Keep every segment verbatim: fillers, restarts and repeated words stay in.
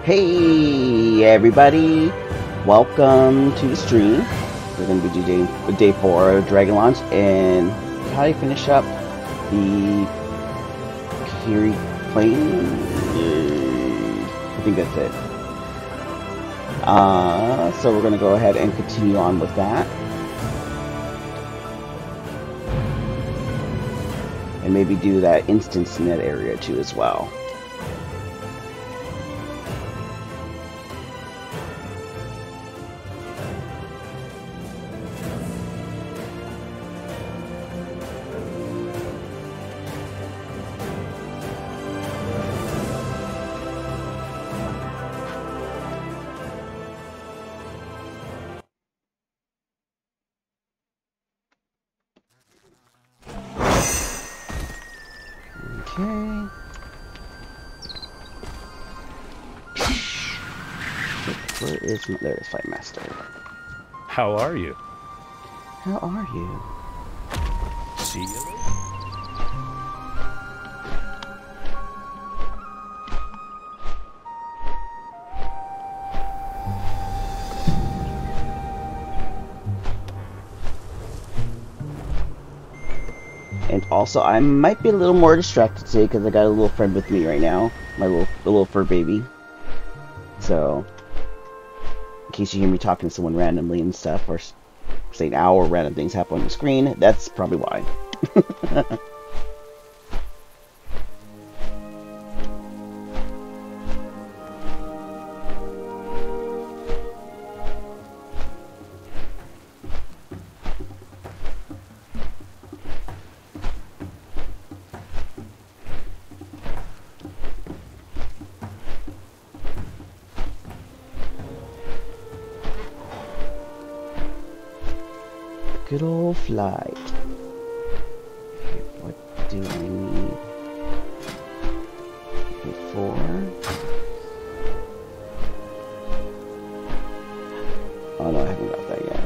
Hey everybody, welcome to the stream. We're going to be doing day four of Dragon Launch and probably finish up the Kahiri Plain. I think that's it. Uh, so we're going to go ahead and continue on with that. And maybe do that instance in that area too as well. Okay. Where is my, there is Fight Master. How are you? How are you? See you later. And also, I might be a little more distracted today because I got a little friend with me right now, my little the little fur baby. So, in case you hear me talking to someone randomly and stuff, or saying "ow" or random things happen on the screen, that's probably why. Good old flight. Okay, what do I need before? Oh no, I haven't got that yet.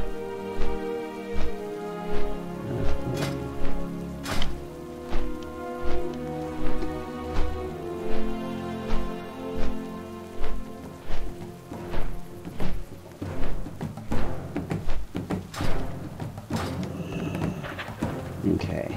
Okay.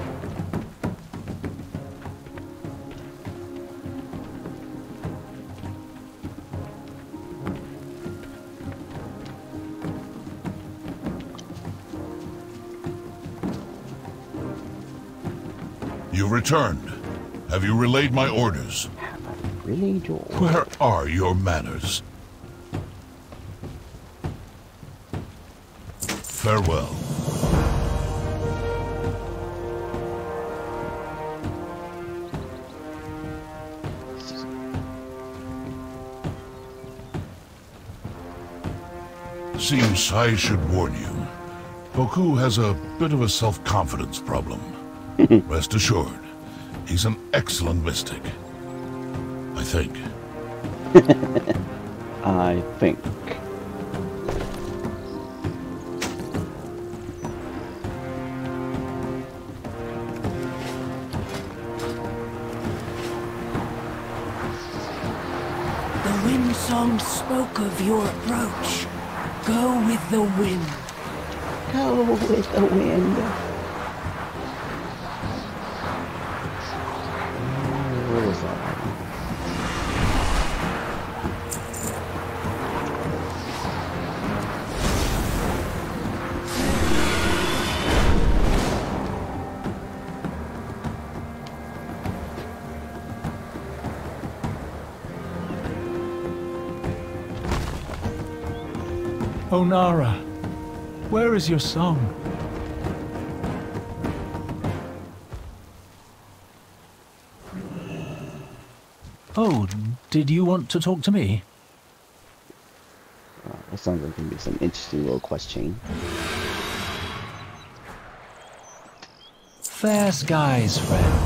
You returned. Have you relayed my orders? Have I relayed your orders? Where are your manners? Farewell. Seems I should warn you. Poku has a bit of a self-confidence problem. Rest assured, he's an excellent mystic. I think. I think. The wind song spoke of your approach. Go with the wind. Go with the wind. Where was that? Onara, where is your song? Oh, did you want to talk to me? Oh, that sounds like it's gonna be some interesting little quest chain. Fair skies, friend.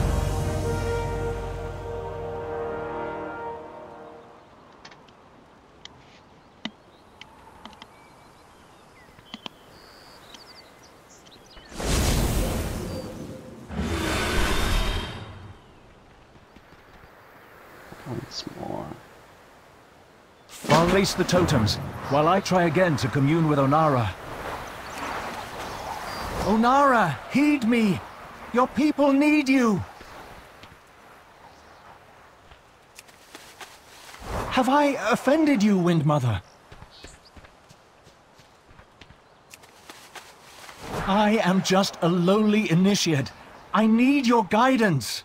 Place the totems, while I try again to commune with Onara. Onara, heed me! Your people need you! Have I offended you, Windmother? I am just a lowly initiate. I need your guidance.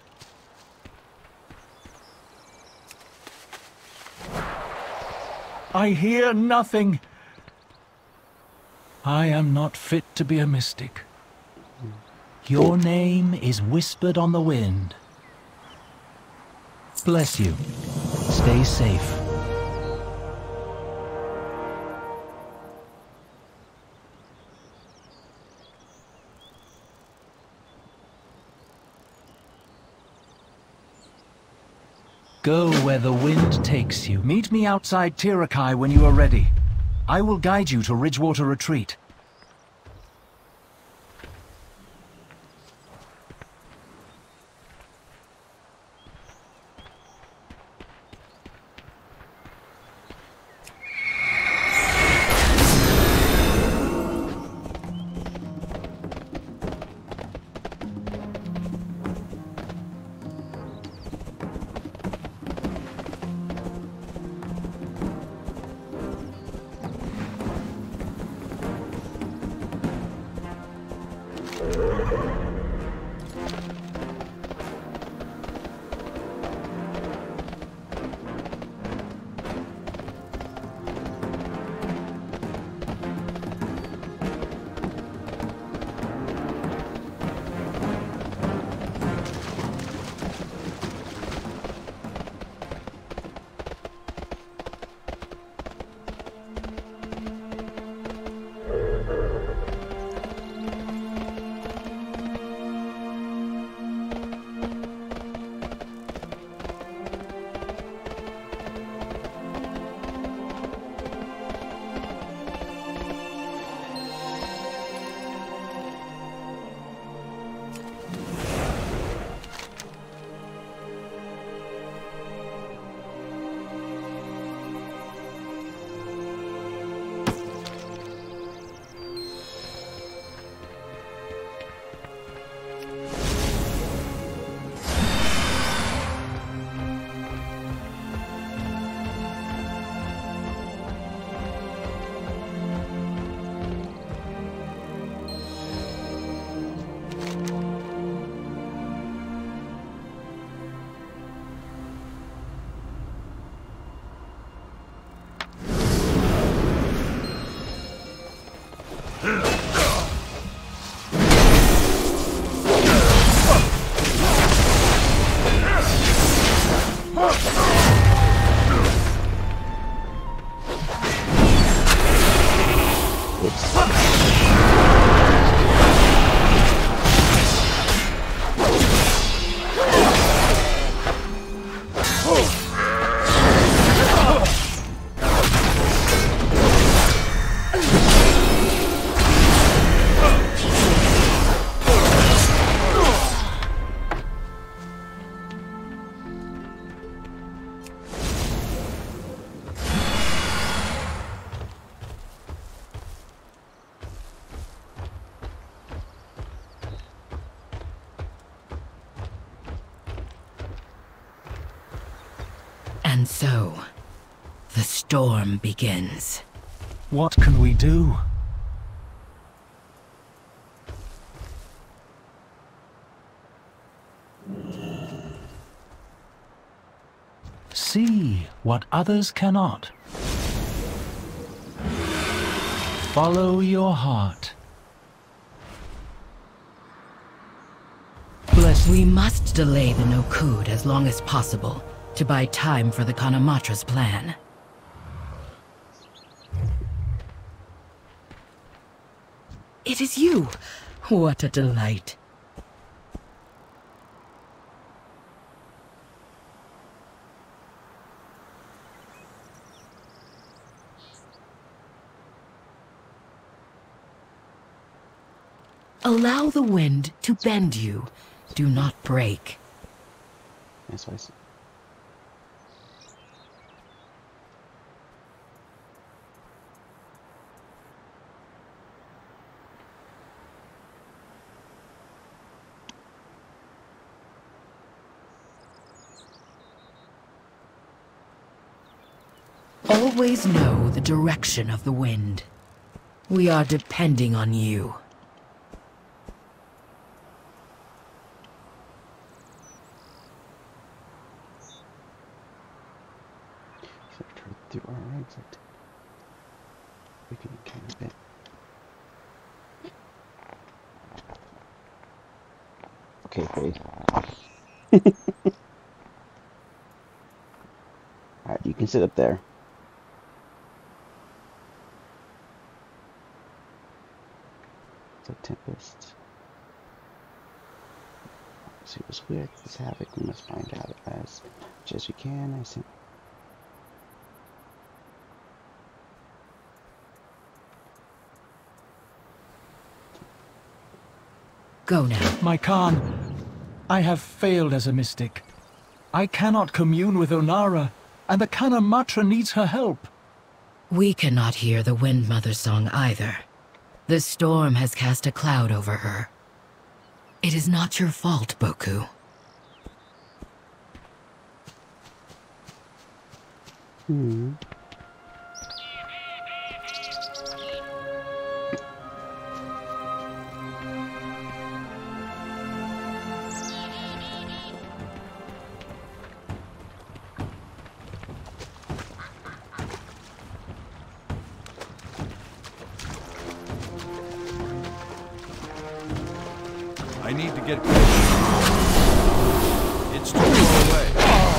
I hear nothing. I am not fit to be a mystic. Your name is whispered on the wind. Bless you. Stay safe. Go where the wind takes you. Meet me outside Tirakai when you are ready. I will guide you to Ridgewater Retreat. And so, the storm begins. What can we do? See what others cannot. Follow your heart. Bless. We must delay the Nokud as long as possible to buy time for the Kanamatra's plan. It is you! What a delight. Allow the wind to bend you. Do not break. That's what I said. Always know the direction of the wind. We are depending on you. So turn through our exit. We can kind of bit. Okay, Faith. Alright, you can sit up there. So Tempest. See what's weird. This havoc. We must find out as much as we can. I see. Go now. My Khan, I have failed as a mystic. I cannot commune with Onara, and the Kana Matra needs her help. We cannot hear the Wind Mother's song either. The storm has cast a cloud over her. It is not your fault, Boku. Hmm. I need to get closer. It's too far away.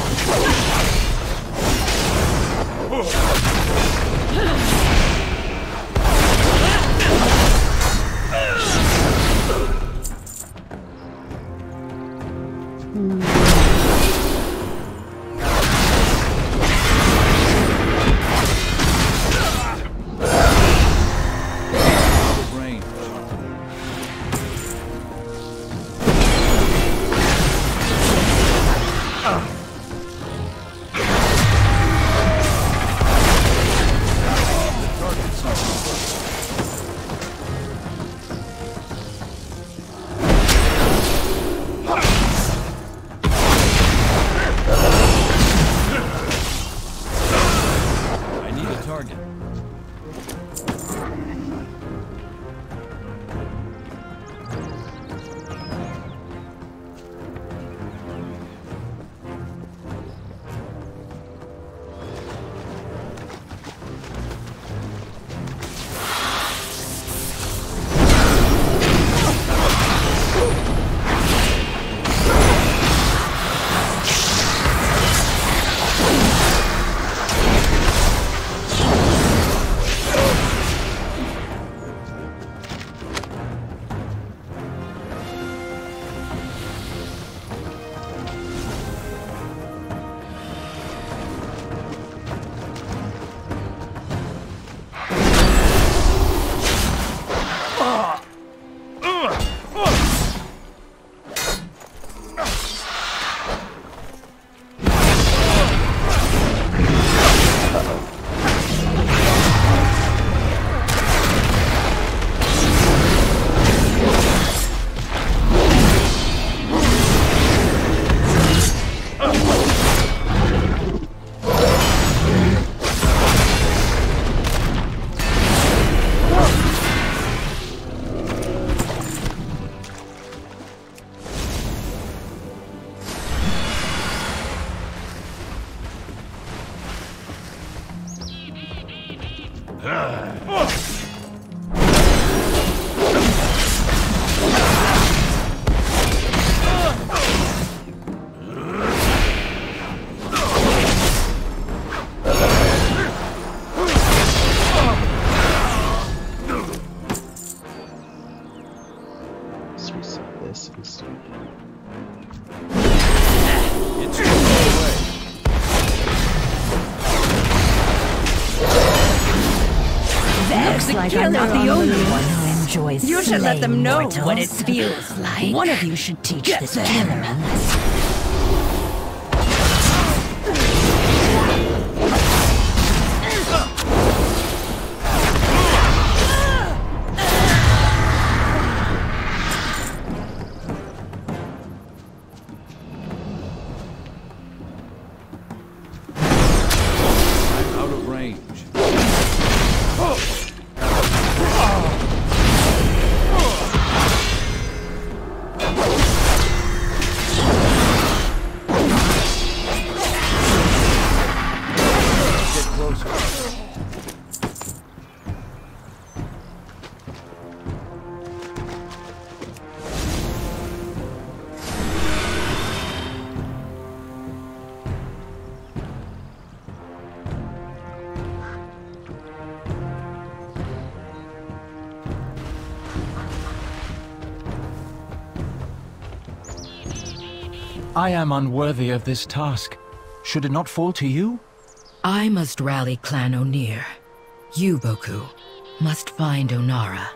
Out of range. I need a target. Let's reset this and start. It's too far away. Looks like I'm not the only one who enjoys You should let them slaying know mortals. what it feels like. One of you should teach Get this them. gentleman a lesson. I'm out of range. I am unworthy of this task. Should it not fall to you? I must rally Clan O'Neill. You, Boku, must find Onara.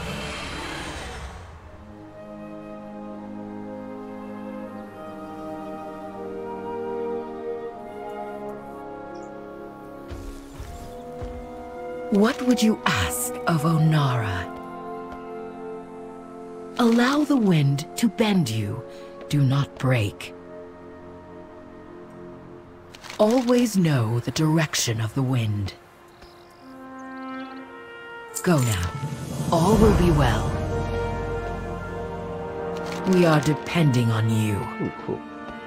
What would you ask of Onara? Allow the wind to bend you. Do not break. Always know the direction of the wind. Go now. All will be well. We are depending on you. Ooh, cool.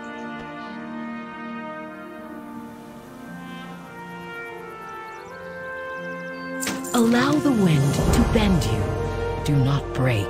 Allow the wind to bend you. Do not break.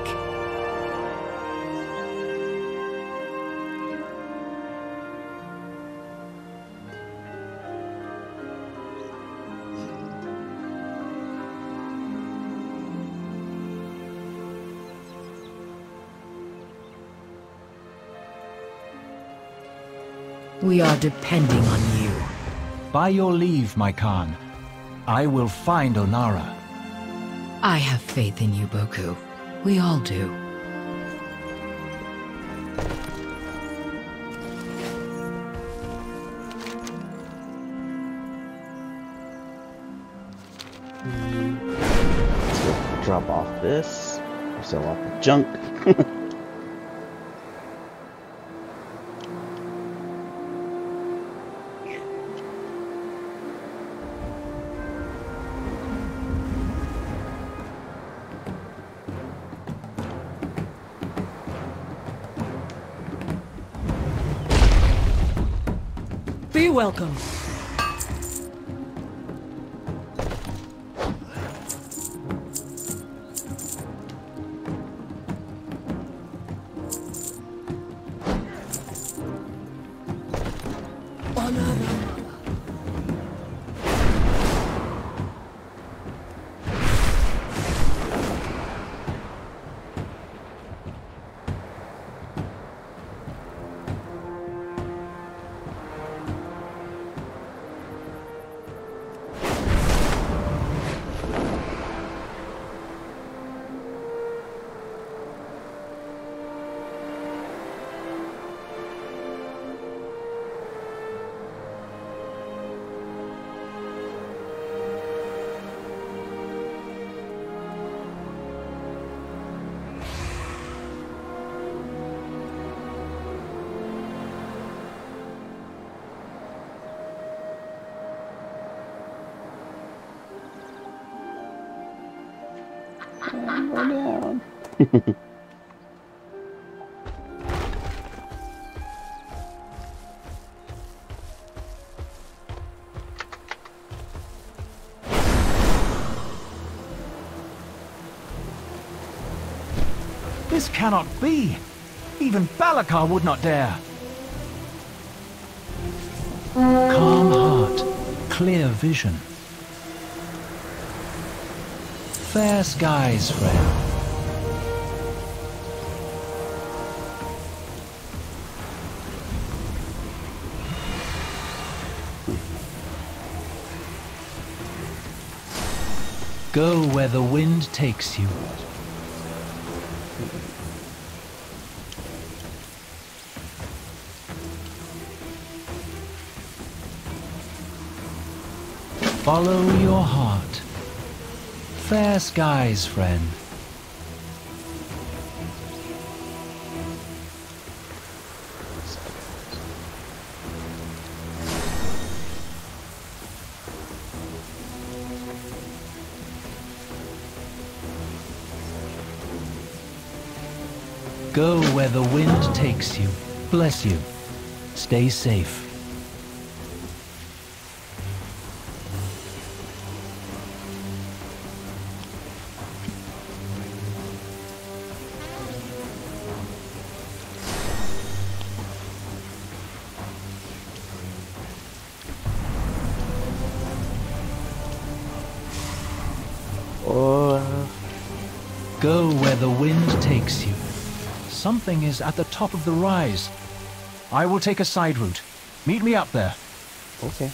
We are depending on you. By your leave, my Khan. I will find Onara. I have faith in you, Boku. We all do. Let's go drop off this. Sell off the junk. Be welcome. Go down. This cannot be! Even Balakar would not dare! Calm heart, clear vision. Fair skies, friend. Go where the wind takes you. Follow your heart. Fair skies, friend. Go where the wind takes you. Bless you. Stay safe. Go where the wind takes you. Something is at the top of the rise. I will take a side route. Meet me up there. Okay.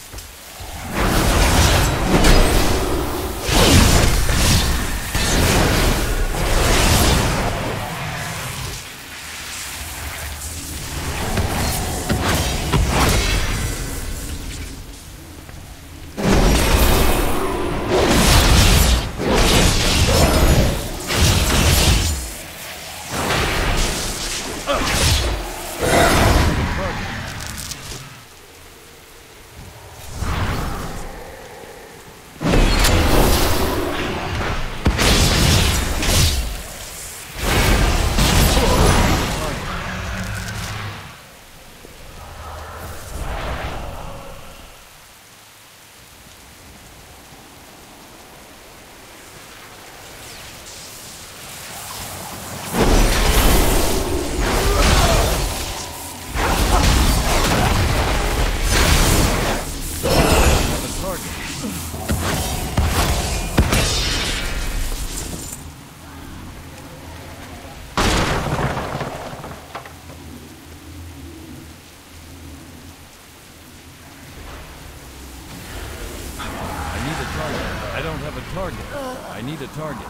I don't have a target. I need a target.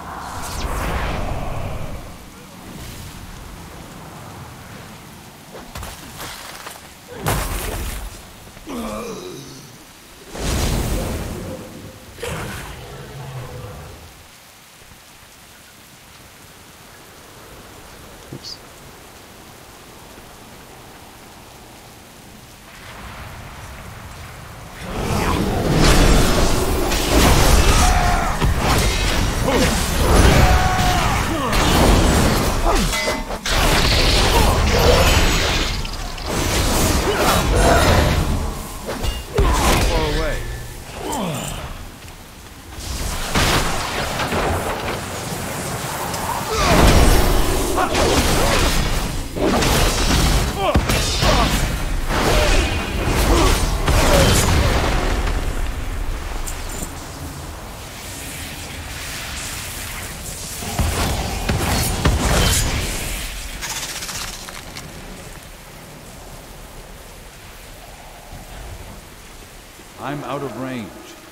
Oops. I'm out of range.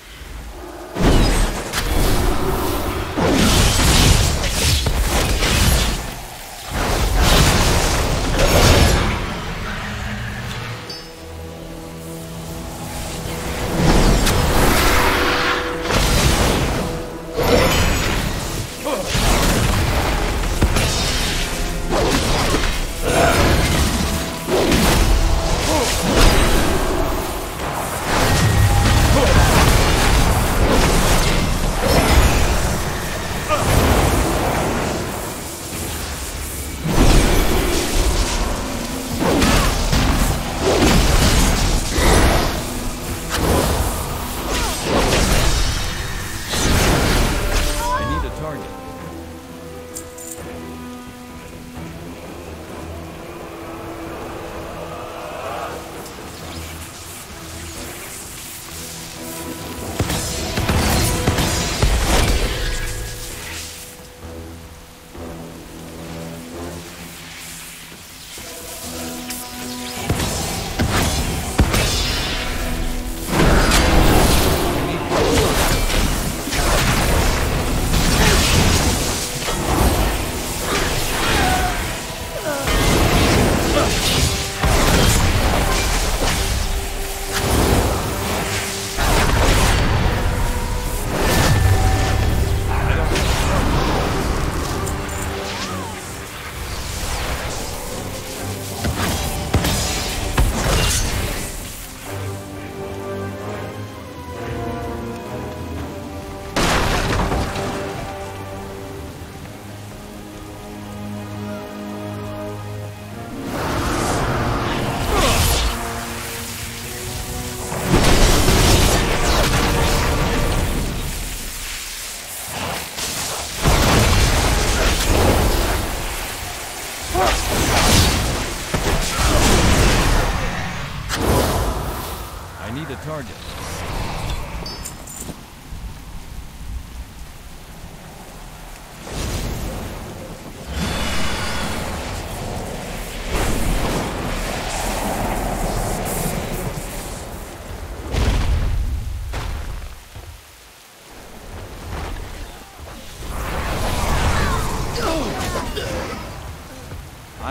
I need a target.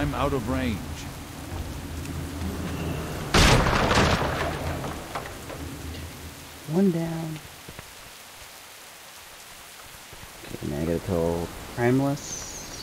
I'm out of range. One down. Okay, now I gotta kill Primeless.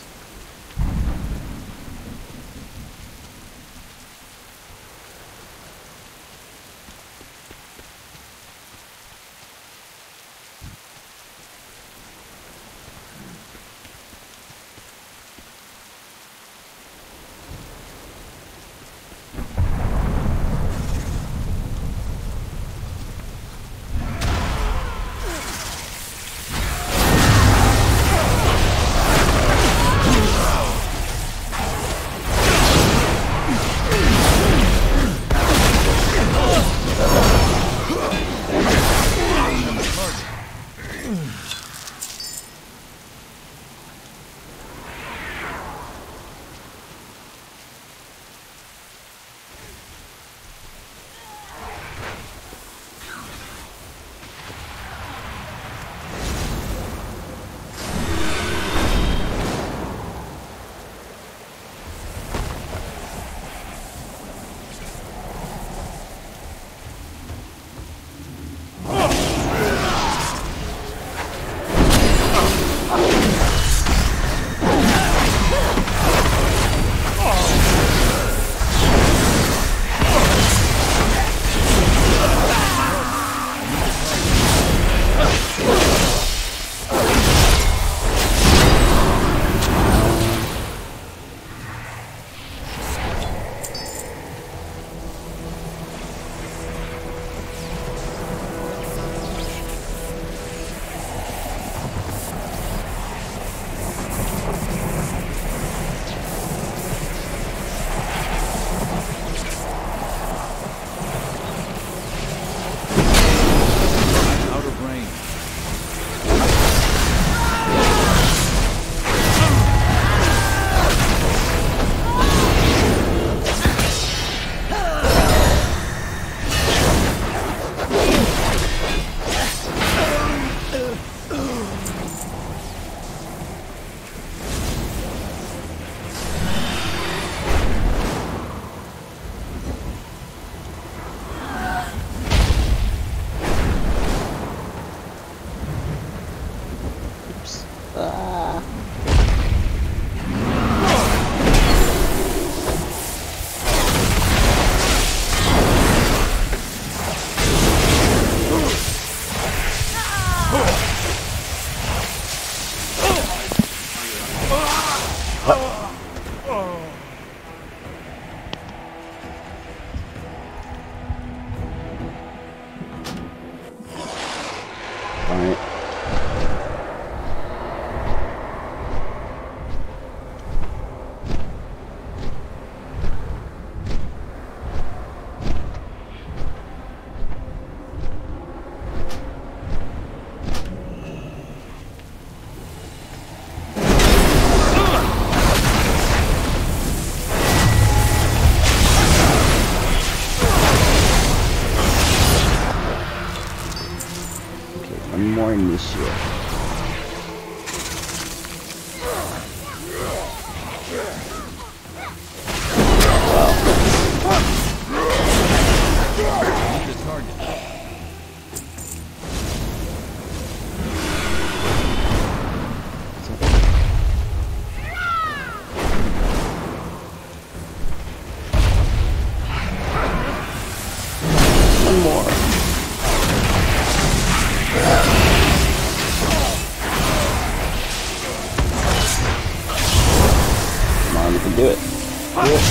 Do it. Do it.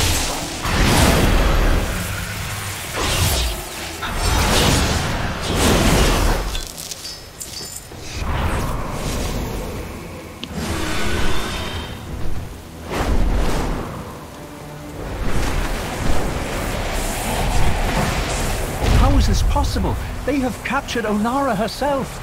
How is this possible? They have captured Onara herself.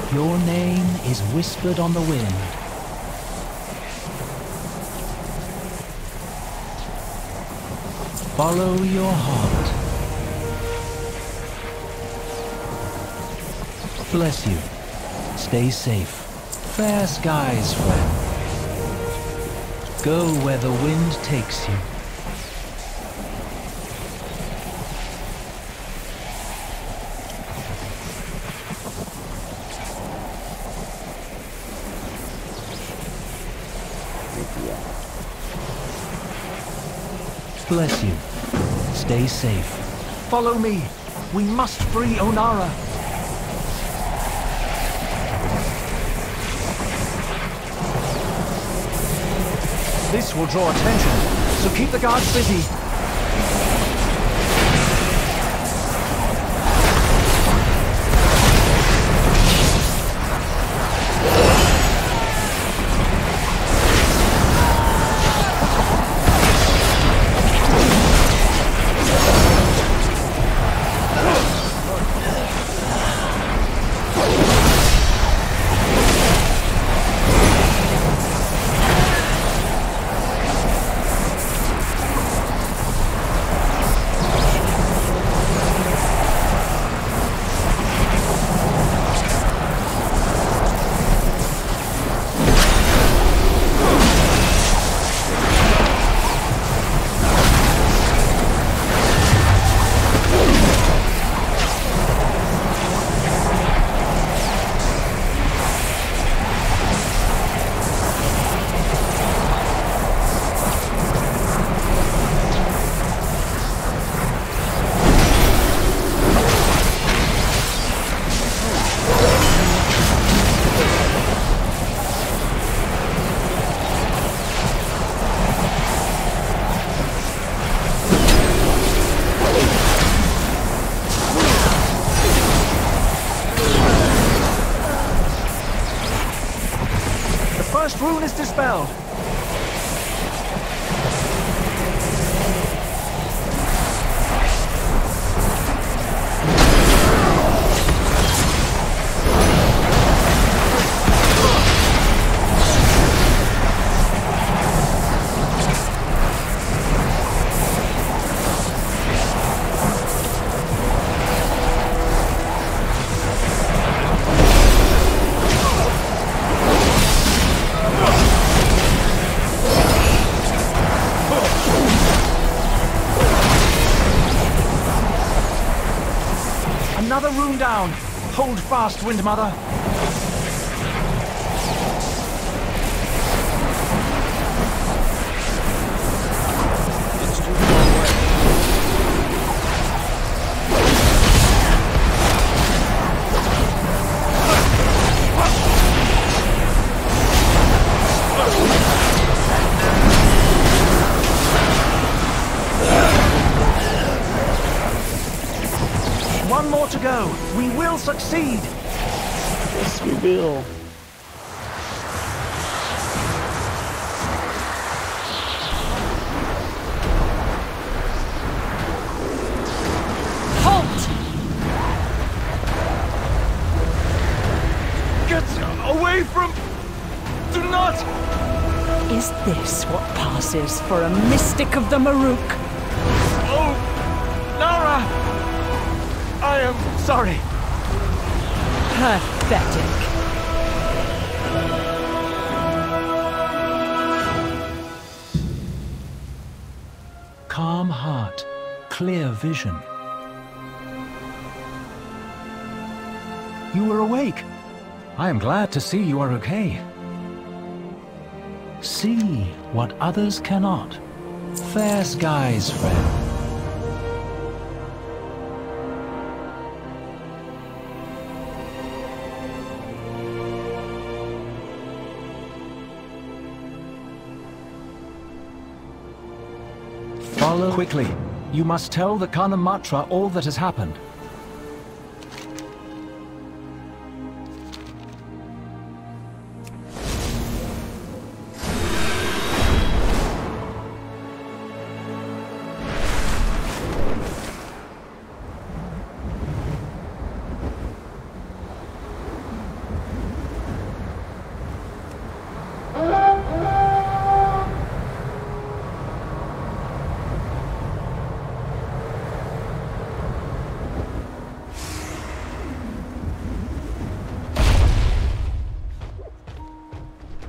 Your name is whispered on the wind. Follow your heart. Bless you. Stay safe. Fair skies, friend. Go where the wind takes you. Bless you. Stay safe. Follow me. We must free Onara. This will draw attention, so keep the guards busy. First rune is dispelled. Another rune down. Hold fast, Wind Mother. It's too far away. One more to go. We will succeed. Yes, we will. Halt! Get away from... Do not... Is this what passes for a mystic of the Maruk? Oh! Nara! I am sorry. Pathetic. Calm heart, clear vision. You were awake. I am glad to see you are okay. See what others cannot. Fair skies, friend. Follow quickly. You must tell the Kanamatra all that has happened.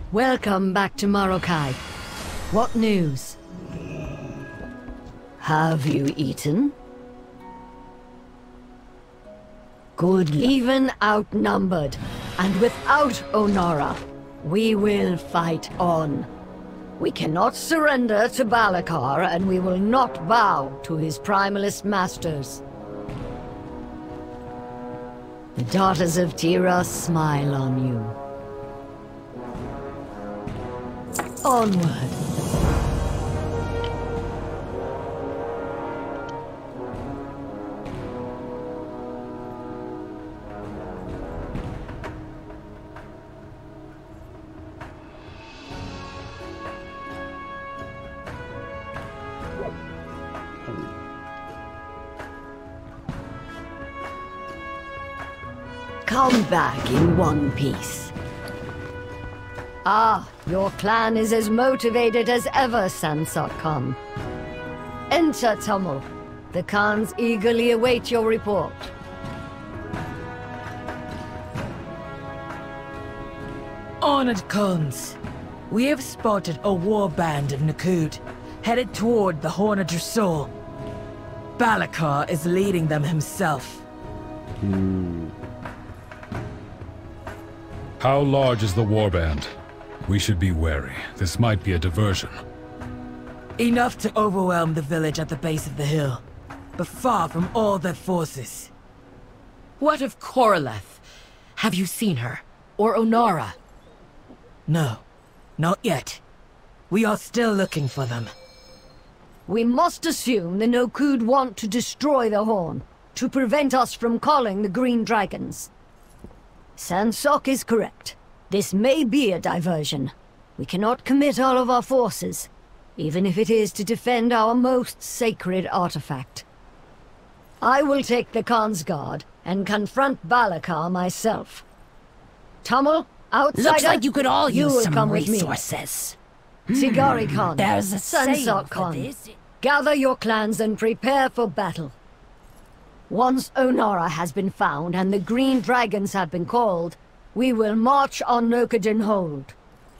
Welcome back to Morokai. What news? Have you eaten? Good. Even outnumbered, and without Onara, we will fight on. We cannot surrender to Balakar, and we will not bow to his primalist masters. The daughters of Tira smile on you. Onward. Come back in one piece. Ah, your clan is as motivated as ever, Sansok Khan. Enter, Tummel. The Khans eagerly await your report. Honored Khans, we have spotted a war band of Nakud, headed toward the Horn of Drasul. Balakar is leading them himself. Hmm. How large is the warband? We should be wary. This might be a diversion. Enough to overwhelm the village at the base of the hill, but far from all their forces. What of Koroleth? Have you seen her? Or Onara? No, not yet. We are still looking for them. We must assume the Nokud want to destroy the Horn, to prevent us from calling the Green Dragons. Sansok is correct. This may be a diversion. We cannot commit all of our forces, even if it is to defend our most sacred artifact. I will take the Khan's guard and confront Balakar myself. Tummel, outsider, Looks like you could all you use will some come with me. resources. Sigari Khan, There's a saying Sansok for Khan, this. gather your clans and prepare for battle. Once Onara has been found and the Green Dragons have been called, we will march on Nokadin Hold.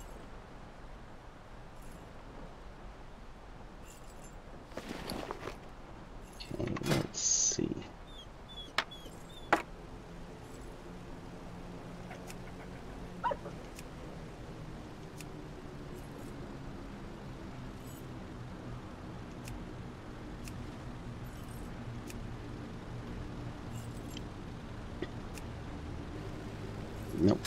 Okay, let's see. Nope.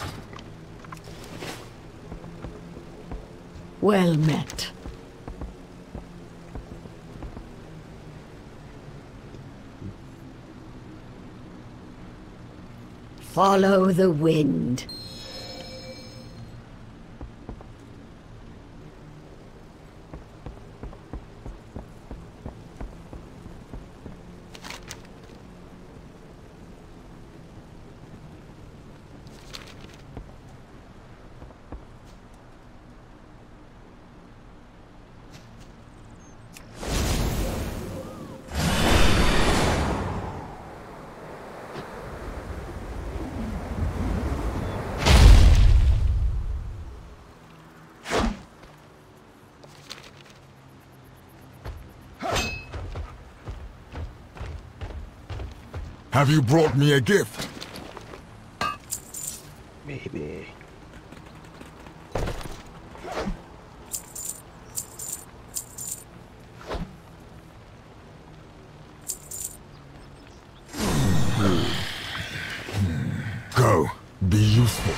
Well met. Follow the wind. Have you brought me a gift? Maybe. Go. Be useful.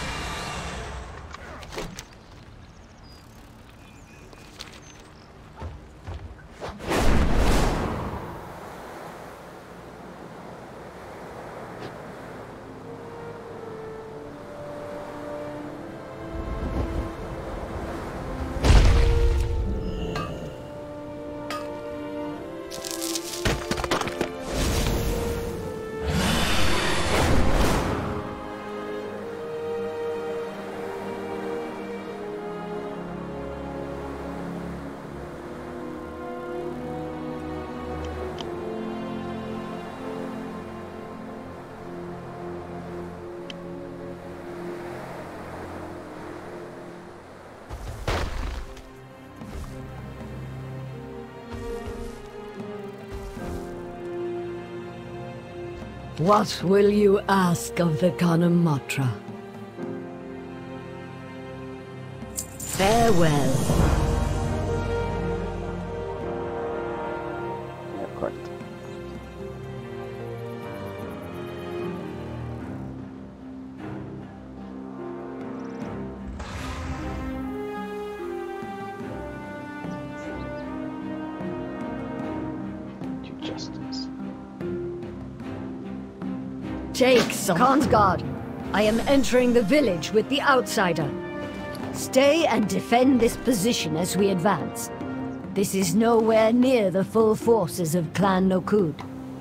What will you ask of the Kanamatra? Farewell. Yeah, of course. Do justice. Take some. Khansguard, I am entering the village with the outsider. Stay and defend this position as we advance. This is nowhere near the full forces of Clan Nokud.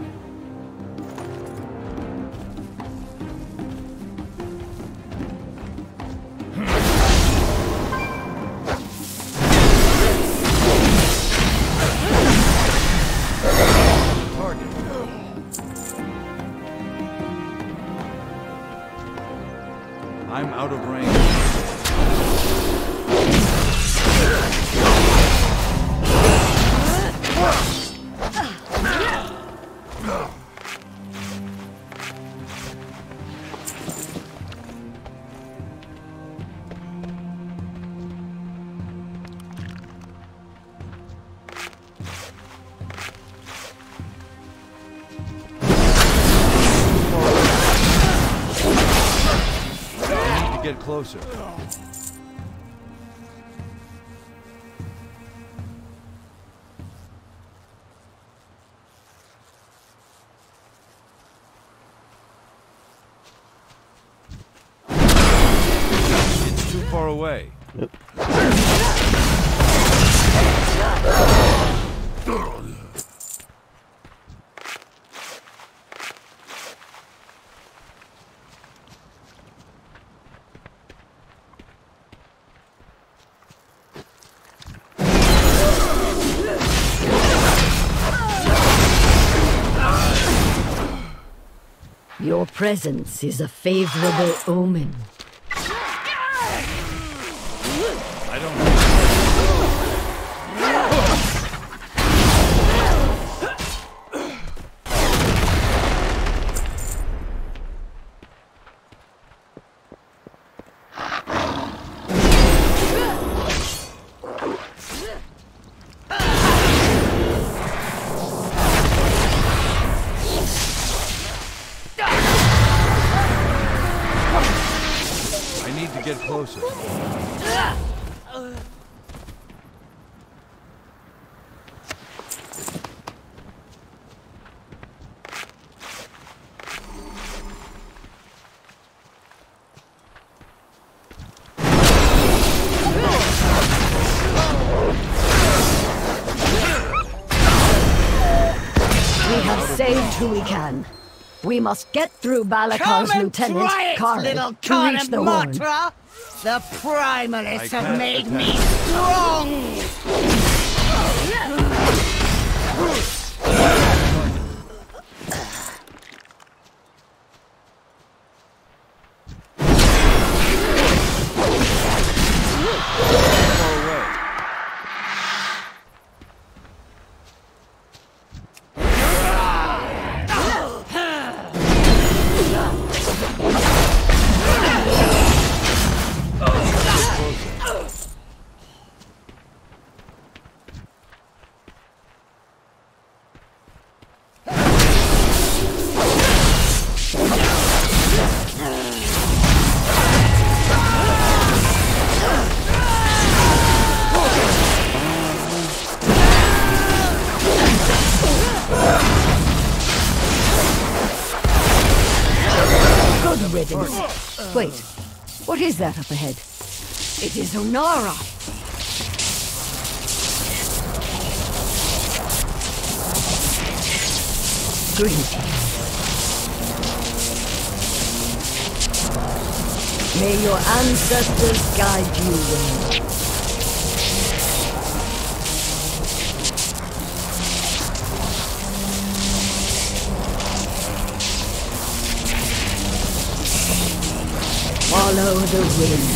I'm out of range. Get closer. It's too far away. Yep. Your presence is a favorable omen. I don't get closer. We have saved who we can. We must get through Balakar's lieutenant, Kari, to reach the horn. The Primalists have made attack. me strong! Wait, what is that up ahead? It is Onara! Greetings. May your ancestors guide you well. Follow the wind.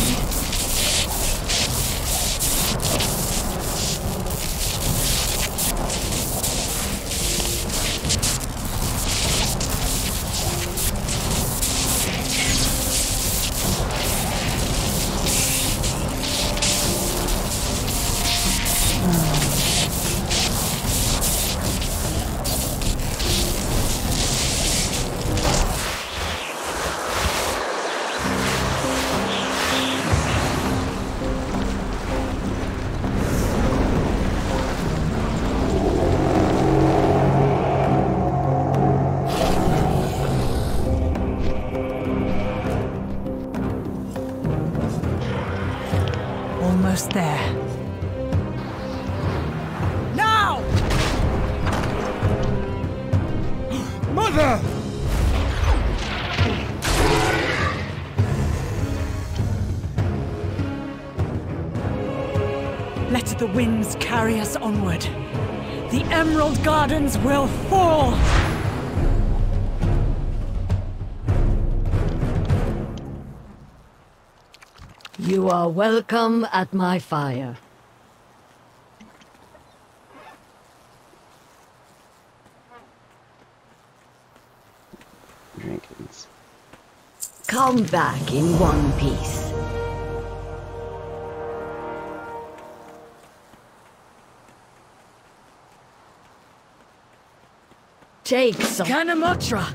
there. Now! Mother! Let the winds carry us onward. The Emerald Gardens will fall! You are welcome at my fire. Dragons. Come back in one piece. Take some. Kanamatra!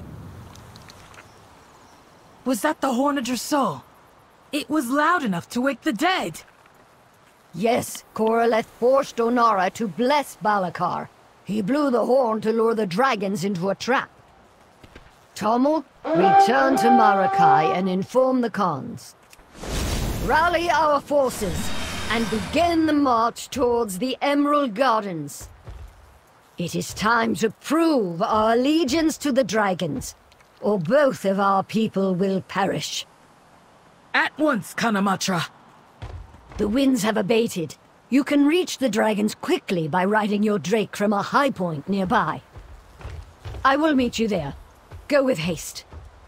Was that the Horn of Drassul? It was loud enough to wake the dead. Yes, Coraleth forced Onara to bless Balakar. He blew the horn to lure the dragons into a trap. Tommel, return to Marakai and inform the Khans. Rally our forces and begin the march towards the Emerald Gardens. It is time to prove our allegiance to the dragons, or both of our people will perish. At once, Kanamatra. The winds have abated. You can reach the dragons quickly by riding your drake from a high point nearby. I will meet you there. Go with haste.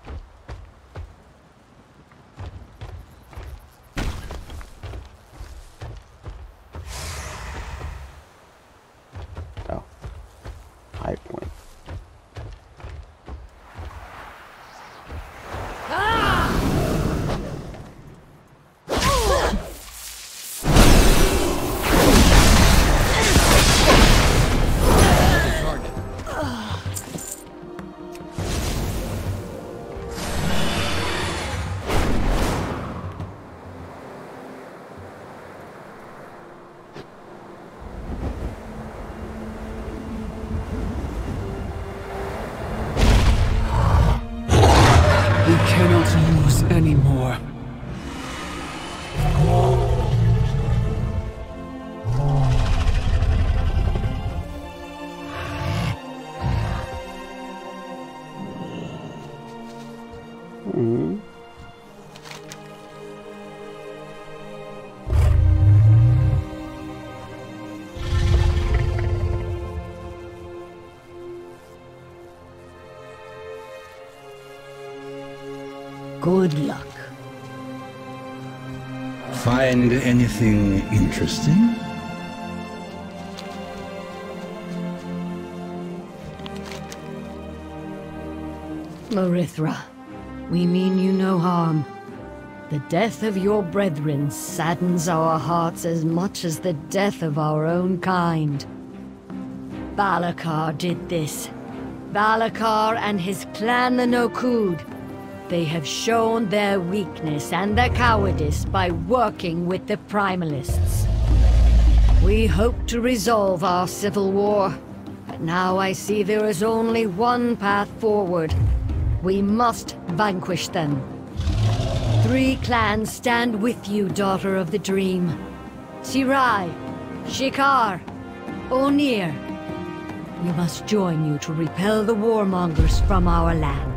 Oh. High point. We cannot lose anymore. Mm-hmm. Good luck. Find anything interesting? Marithra, we mean you no harm. The death of your brethren saddens our hearts as much as the death of our own kind. Balakar did this. Balakar and his clan, the Nokud. They have shown their weakness and their cowardice by working with the Primalists. We hoped to resolve our civil war, but now I see there is only one path forward. We must vanquish them. Three clans stand with you, Daughter of the Dream. Tirai, Shikar, Onir. We must join you to repel the warmongers from our land.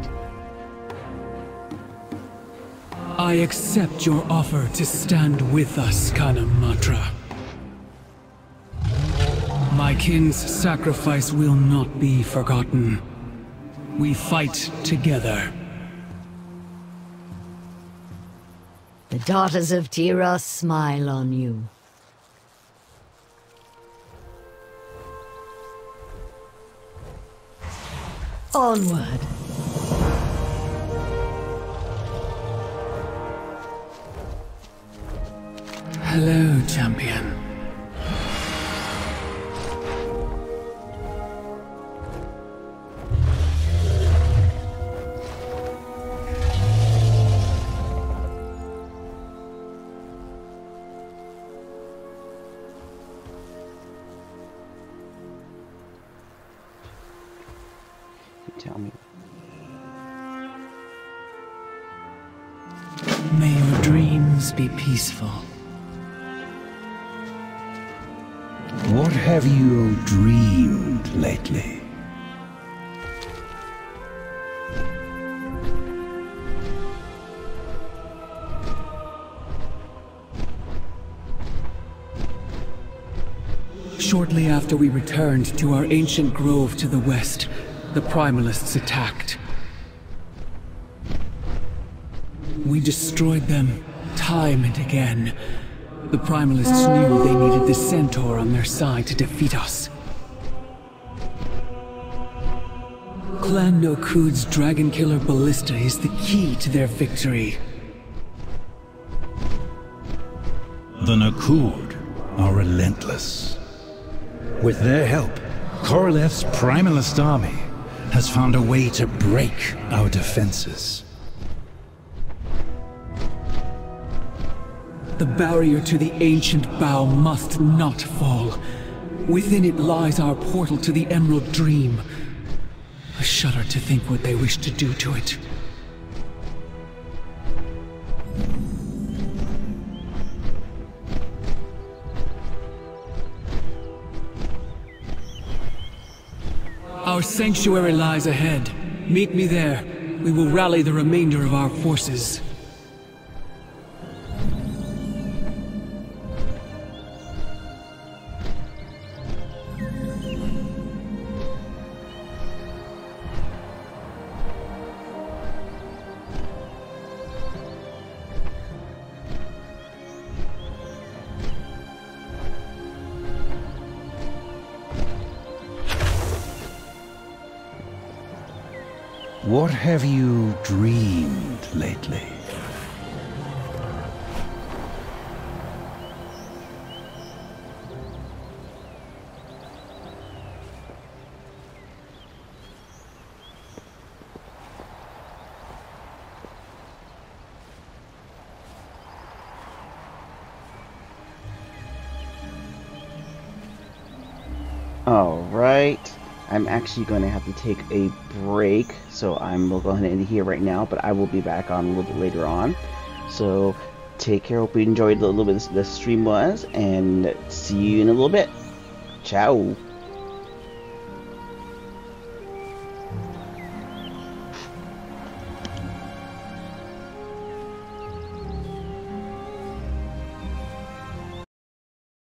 I accept your offer to stand with us, Kanamatra. My kin's sacrifice will not be forgotten. We fight together. The daughters of Tira smile on you. Onward. Hello, champion. Tell me. May your dreams be peaceful. What have you dreamed lately? Shortly after we returned to our ancient grove to the west, the Primalists attacked. We destroyed them time and again. The Primalists knew they needed the Centaur on their side to defeat us. Clan Nokud's Dragon Killer Ballista is the key to their victory. The Nokud are relentless. With their help, Koroleth's Primalist army has found a way to break our defenses. The barrier to the ancient bow must not fall. Within it lies our portal to the Emerald Dream. I shudder to think what they wish to do to it. Our sanctuary lies ahead. Meet me there. We will rally the remainder of our forces. What have you dreamed lately? All right. I'm actually going to have to take a break, so I'm we'll go ahead and end it here right now, but I will be back on a little bit later on. So take care. Hope you enjoyed the little bit this, this stream was, and see you in a little bit. Ciao.